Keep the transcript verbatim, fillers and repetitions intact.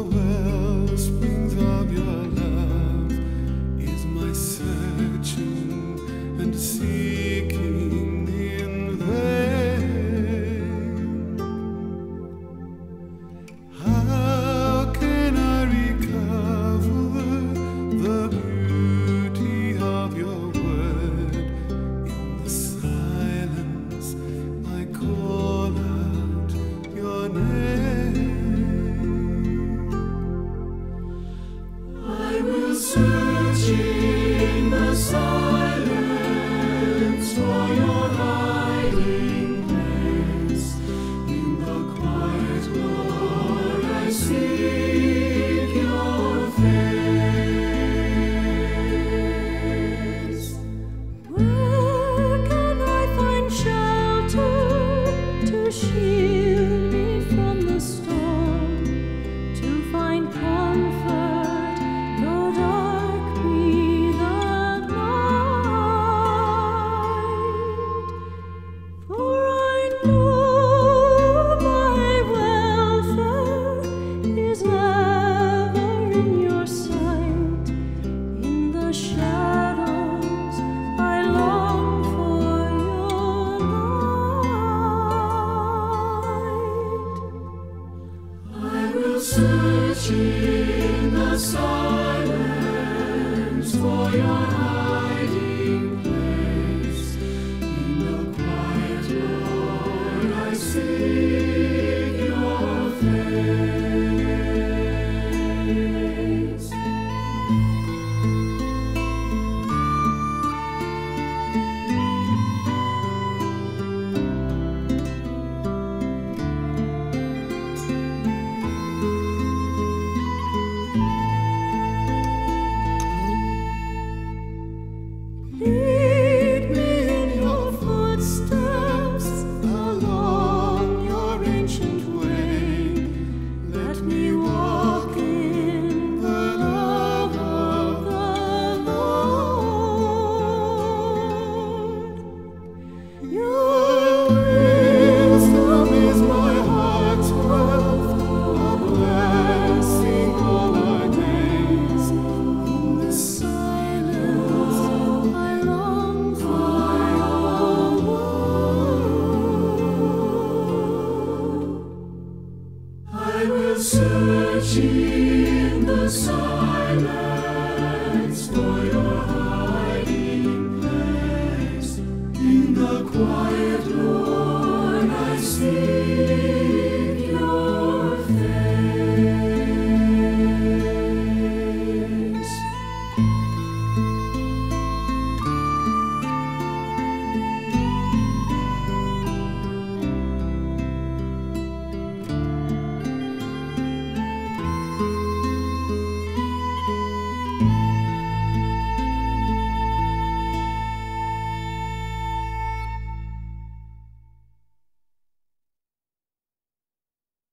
wellsprings of your love is my searching and seeking in vain. How can I recover the beauty of your word? In the silence I call out your name. I will search in the silence for your hiding place. In the quiet, Lord, I seek your face. Where can I find shelter to shield me from the storm, to find comfort though dark be the night? For I know my welfare is ever in your sight. In the shadows I long for your light. I will search in the silence for your hiding place. In the quiet, Lord, I seek your face. Lead me in your footsteps along your ancient way. Let me walk in the love of the Lord. Your wisdom is my heart's wealth, a blessing all our days. In the silence I long for your word. I will search in the silence for your